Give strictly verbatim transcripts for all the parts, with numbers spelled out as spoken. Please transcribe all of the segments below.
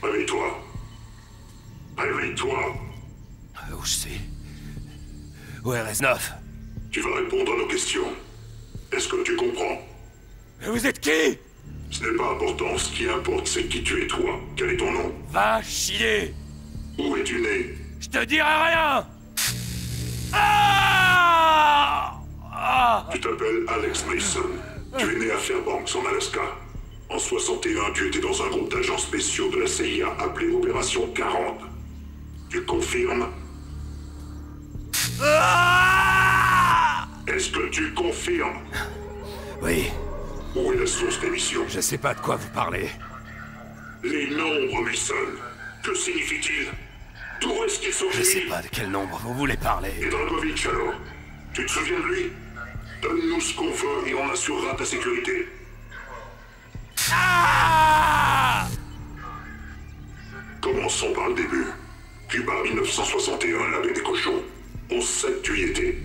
Réveille-toi. Réveille-toi. Où je suis? Où est Reznov? Tu vas répondre à nos questions. Est-ce que tu comprends? Mais vous êtes qui? Ce n'est pas important. Ce qui importe, c'est qui tu es, toi. Quel est ton nom? Va chier! Où es-tu né? Je te dirai rien! Ah! Ah! Tu t'appelles Alex Mason. Tu es né à Fairbanks, en Alaska. En soixante et un, tu étais dans un groupe d'agents spéciaux de la C I A appelé Opération quarante. Tu confirmes? Ah! Est-ce que tu confirmes? Oui, Où est la source des missions? je sais pas de quoi vous parlez. Les nombres, Mason. Que signifient-ils? D'où est-ce qu'ils sont Je sais venus? pas de quel nombre vous voulez parler. Et Dragovich, alors? Tu te souviens de lui? Donne-nous ce qu'on veut et on assurera ta sécurité. Ah! Commençons par le début. Cuba mille neuf cent soixante et un, la baie des cochons. On sait que tu y étais.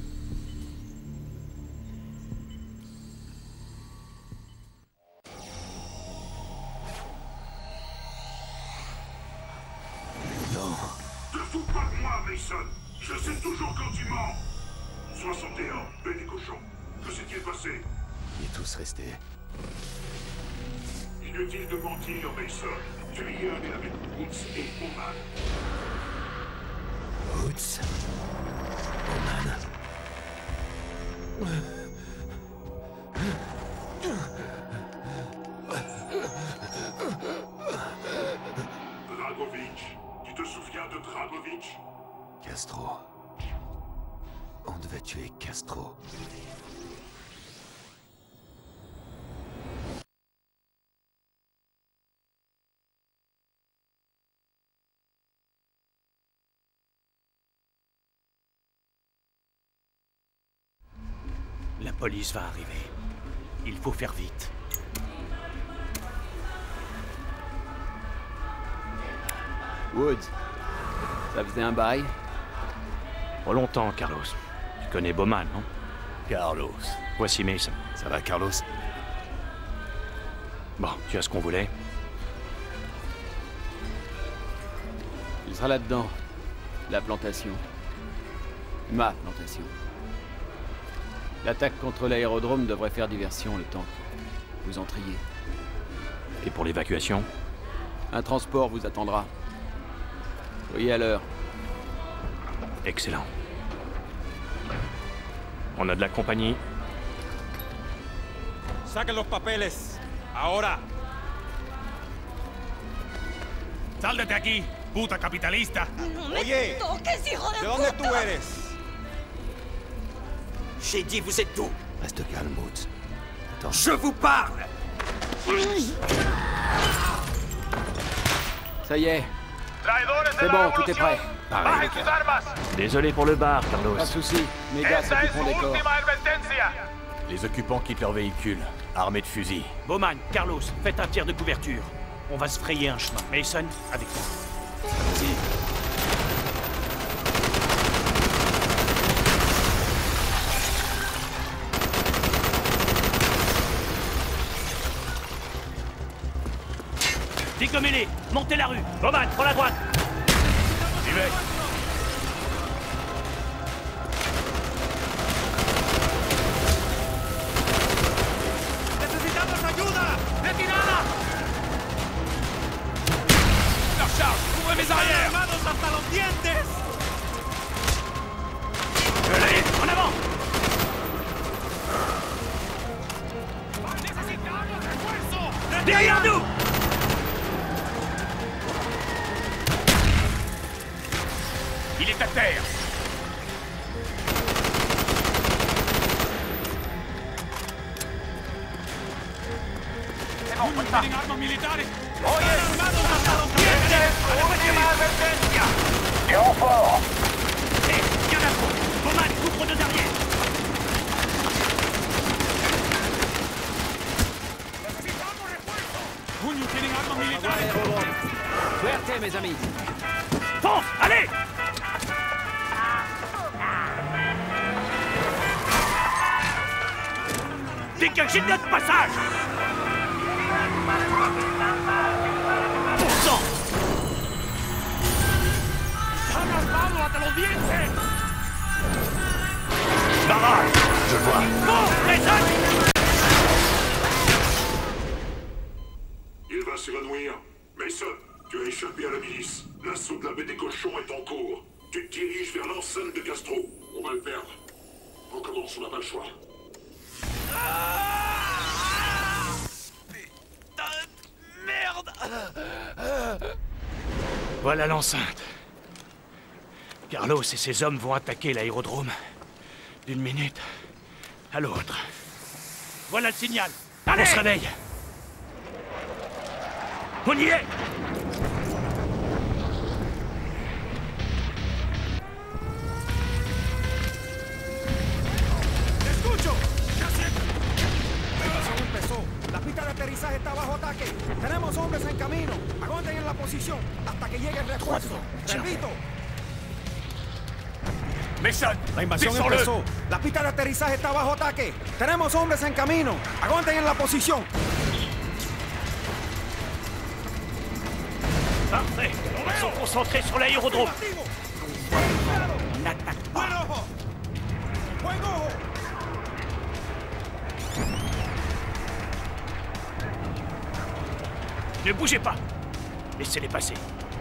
Non. Te fous pas de moi, Mason. Je sais toujours quand tu mens. soixante et un, baie des cochons. Que s'est-il passé? On est tous restés. Inutile de mentir, Mason. Tu y es allé avec Woods et Bowman. Woods. Bowman. Dragovich. Tu te souviens de Dragovich? Castro. On devait tuer Castro. La police va arriver. Il faut faire vite. Woods, ça faisait un bail? Pas longtemps, Carlos. Tu connais Bowman, non? Carlos. Voici Mason. Ça va, Carlos? Bon, tu as ce qu'on voulait? Il sera là-dedans. La plantation. Ma plantation. L'attaque contre l'aérodrome devrait faire diversion le temps que vous entriez. Et pour l'évacuation? Un transport vous attendra. Soyez à l'heure. Excellent. On a de la compagnie. Saquen los papeles. Ahora. ¡Sal de aquí, puta capitalista! ¡No me Oye, toques, hijo de, ¿De dónde puta! tú eres? J'ai dit, vous êtes d'où? Reste calme, Woods. Attends. Je vous parle! Ça y est. C'est bon, tout est prêt. Pareil, les gars. Désolé pour le bar, Carlos. Pas de soucis. Mes gars s'occuperont des corps. Les occupants quittent leur véhicule, armés de fusils. Bowman, Carlos, faites un tir de couverture. On va se frayer un chemin. Mason, avec moi. Vas-y. Dégommez-les! Montez la rue! Bowman, prends la droite! J'y vais. ¡Necesitamos ayuda! ¡Retirada! La charge! Ouvrez mes arrières! ¡Armados hasta los dientes! Allez, en avant! ¡Necesitamos refuerzo! Derrière nous! Il est à terre! C'est bon, on y va. Armas militares. Oye, armados hasta los dientes. Última advertencia. Hé, viens là, Bowman, couvre de derrière! Necesitamos refuerzo. Junio, tienen armas militares. Suerte, mes amis. Fonce! Allez! Dégagez de notre passage! Bon sang! Convierte! Barrage! Je vois. Bon, Mason! Il va s'évanouir. Mason, tu as échappé à la milice. L'assaut de la baie des cochons est en cours. Tu te diriges vers l'enceinte de Castro. On va le perdre. On commence, on n'a pas le choix. Ah Putain de merde! Voilà l'enceinte. Carlos et ses hommes vont attaquer l'aérodrome. D'une minute à l'autre. Voilà le signal. Allez! On se réveille. On y est! ¡Escucho! ¡Ya siento! La invasión empezó. La pista de aterrizaje está bajo ataque. Tenemos hombres en camino. Aguanten en la posición hasta que llegue el refuerzo. Repito. Mason, La invasión descends-le. empezó. La pista de aterrizaje está bajo ataque. Tenemos hombres en camino. Aguanten en la posición. Parfait. Ils sont concentrés sur l'aérodrome. Afirmativo. On n'attaque pas. Buen ojo. Buen ojo. Ne bougez pas. Laissez-les passer.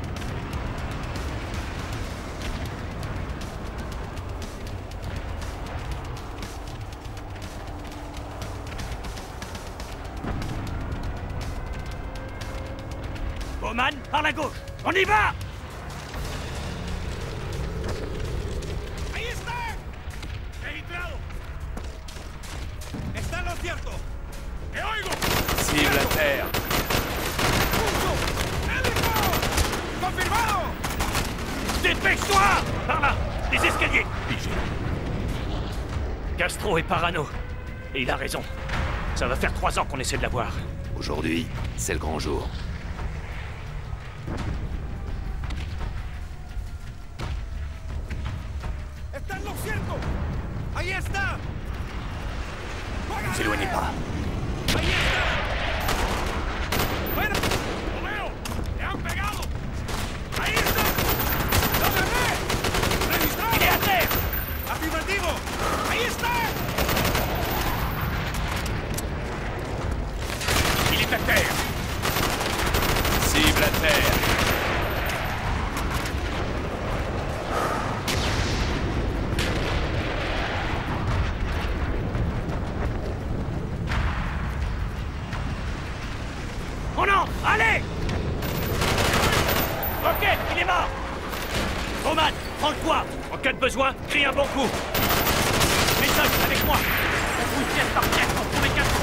Bowman, par la gauche. On y va! ¡Ahí están! Registrado. ¡Está en lo cierto! ¡Te oigo! Cible à terre. ¡Escucho! ¡Médico! ¡Confirmado! Dépêche-toi! Par là! Les escaliers! Castro est parano. Et il a raison. Ça va faire trois ans qu'on essaie de l'avoir. Aujourd'hui, c'est le grand jour. ¡Está en lo cierto! ¡Ahí está! Ne vous éloignez pas. ¡Ahí está! ¡Bueno! ¡Romeo! ¡Le han pegado! ¡Ahí está! ¡Lo gané! ¡Registrado! ¡Il est à terre! ¡Afirmativo! ¡Ahí está! Il est à terre! Cible à terre. On entre! Allez! Ok, il est mort! Roman, prends le poids! En cas de besoin, crie un bon coup! Mason, avec moi! On fouille pièce par pièce pour trouver Castro!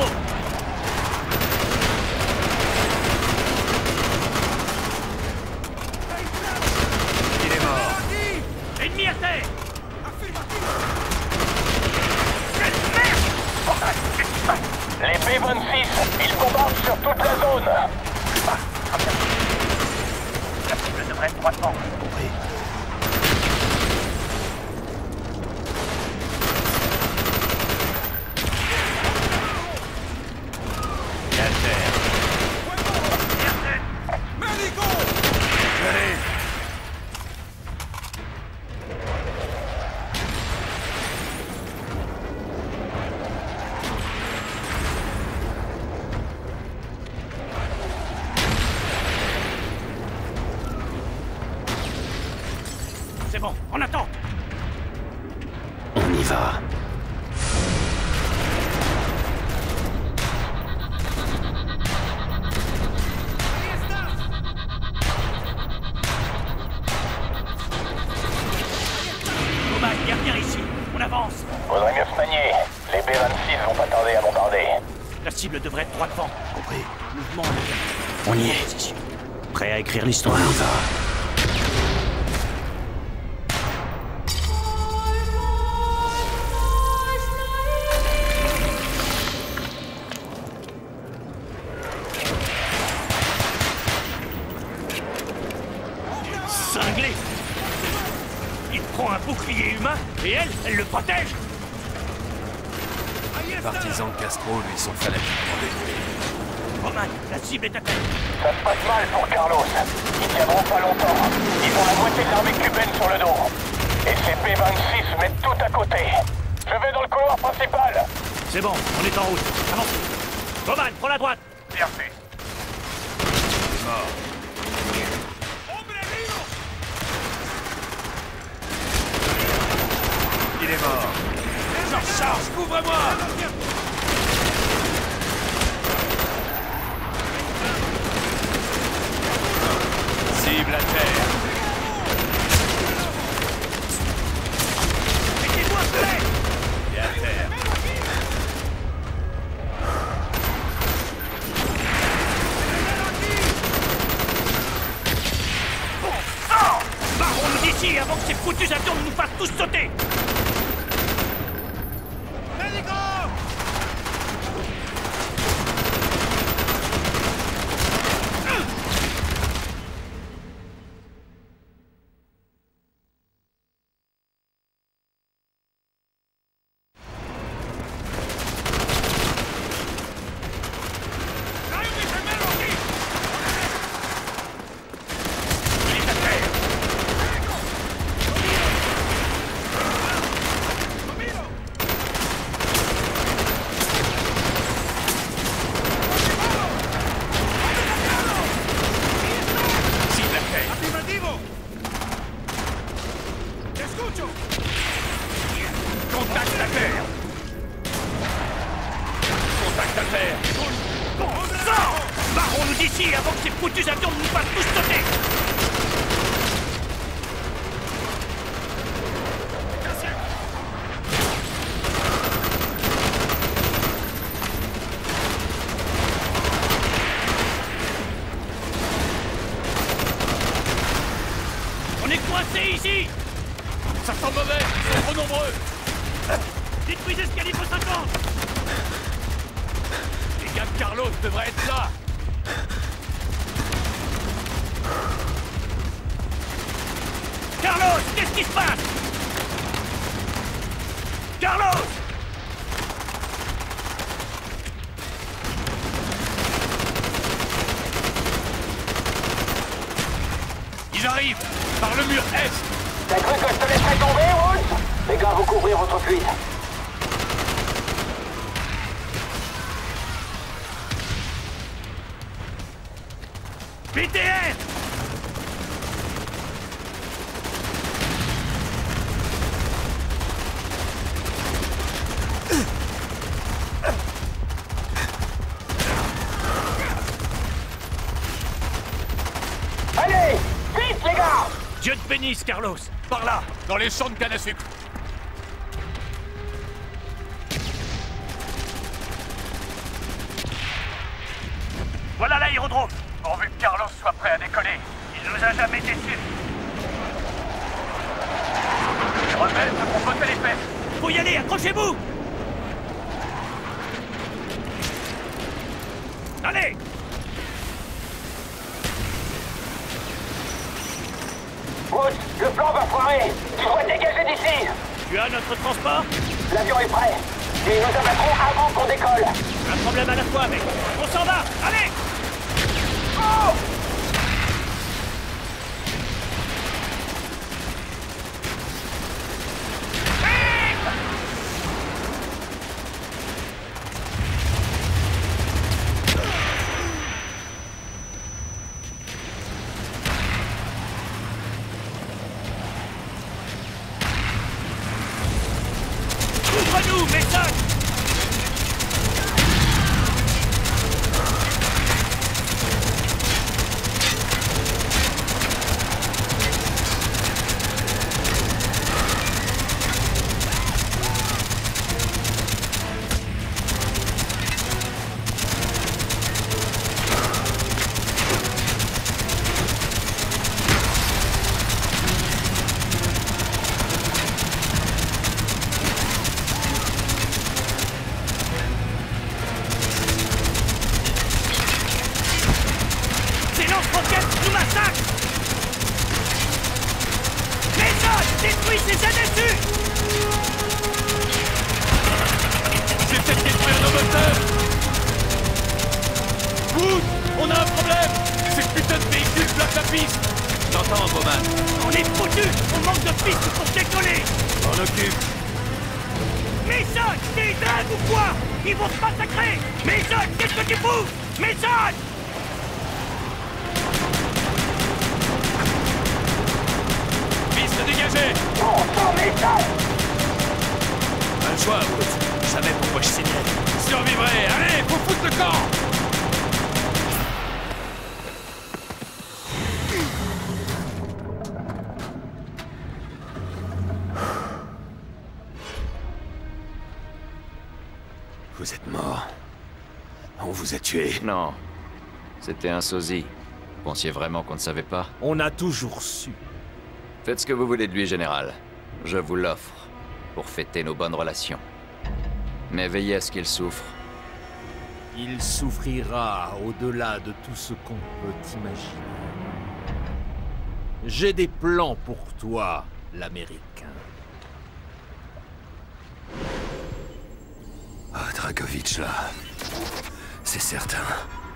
Il est mort. ¡Aquí! Ennemi à terre! ¡Afirmativo! Quelle merde! Les B vingt-six, ils combattent sur toute la zone. La cible devrait être droitement. Compris. Et à terre. ¡Médico! Allez. C'est bon, on attend! On y va. Roman, il y a rien ici. On avance. Faudrait mieux se manier. Les B vingt-six vont pas tarder à bombarder. La cible devrait être droit devant. Compris. Mouvement en On y est. position. Prêt à écrire l'histoire. On y va. Cinglé! Il prend un bouclier humain et elle, elle le protège! Les partisans de Castro lui sont fanatiquement dévoués. Roman, la cible est à terre. Ça se passe mal pour Carlos. Ils tiendront pas longtemps. Ils ont la moitié de l'armée cubaine sur le dos. S C P vingt-six met tout à côté. Je vais dans le couloir principal. C'est bon, on est en route. Avancez. Roman, prends la droite. Bien fait. Il est mort. Je charge, couvre-moi. Cible à terre. Mettez-moi prêt. Et à terre. Barrons-nous d'ici avant que ces foutus avions ne nous fassent tous sauter. D'ici avant que ces foutus avions ne nous fassent tous sauter. On est coincés ici. Ça sent mauvais, ils sont trop nombreux. Détruisez ce calibre cinquante. Les gars de Carlos devraient être là. Carlos, qu'est-ce qui se passe? Carlos! Ils arrivent, par le mur est. T'as cru que je te laisserais tomber, Woods? Les gars, vous couvrez votre fuite. B T R! Allez, vite, les gars! Dieu te bénisse, Carlos. Par là. Dans les champs de canne à sucre. Voilà l'aérodrome. Pourvu que Carlos soit prêt à décoller. Il nous a jamais déçus. Les rebelles se font botter les fesses. Faut y aller, accrochez-vous! Allez! Woods, le plan va foirer. Tu dois dégager d'ici. Tu as notre transport? L'avion est prêt. Et nous abattrons avant qu'on décolle. Un problème à la fois, mec. On s'en va! Allez! Oh! Couvre-nous, Mason! Ces lance-roquettes nous massacrent! Mason, détruis ces dessus! C'est peut-être détruire nos moteurs. Wood, on a un problème. Ces putains de véhicules bloquent la piste. t'entends, Bowman. On est foutus! On manque de pistes pour décoller! On occupe. Mason! T'es dingue ou quoi? Ils vont se massacrer! Mason, qu'est-ce que tu fous? Mason! Piste dégagée. Oh, oh, Mason! Pas le choix, Woods. Je savais pourquoi je signais. Survivrai. Allez, faut foutre le camp. Vous êtes mort. On vous a tué. Non. C'était un sosie. Vous pensiez vraiment qu'on ne savait pas? On a toujours su. Faites ce que vous voulez de lui, Général. Je vous l'offre, pour fêter nos bonnes relations. Mais veillez à ce qu'il souffre. Il souffrira au-delà de tout ce qu'on peut imaginer. J'ai des plans pour toi, l'Américain. Ah, Dragovitch, là. C'est certain.